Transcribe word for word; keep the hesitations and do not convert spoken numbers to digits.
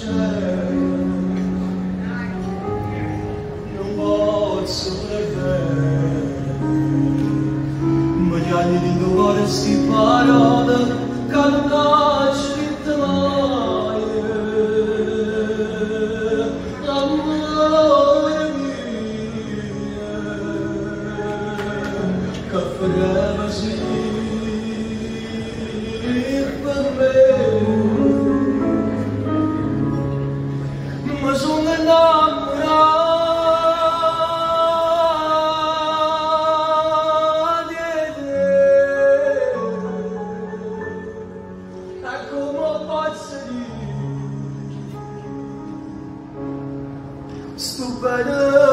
non posso vedere, ma gli anni di dolore si parono, cantaci di mai, amore mio, che faremo sì per me. Ma sono innamorato di te, e come posso dire, stupendo.